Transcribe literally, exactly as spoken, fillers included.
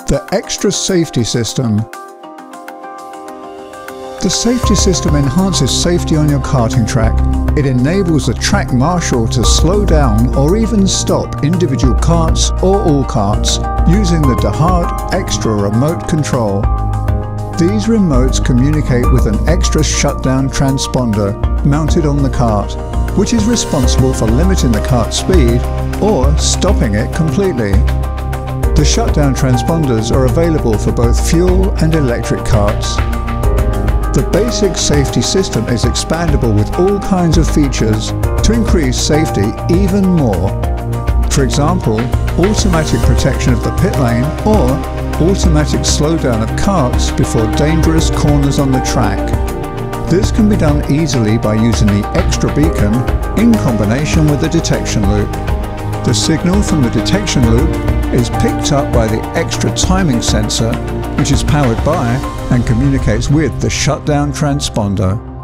The Xtra.Safety system. The safety system enhances safety on your karting track. It enables the track marshal to slow down or even stop individual karts or all karts using the Haardt Xtra remote control. These remotes communicate with an extra shutdown transponder mounted on the kart, which is responsible for limiting the kart's speed or stopping it completely. The shutdown transponders are available for both fuel and electric karts. The basic safety system is expandable with all kinds of features to increase safety even more. For example, automatic protection of the pit lane or automatic slowdown of karts before dangerous corners on the track. This can be done easily by using the Xtra beacon in combination with the detection loop. The signal from the detection loop is picked up by the Xtra timing sensor, which is powered by and communicates with the shutdown transponder.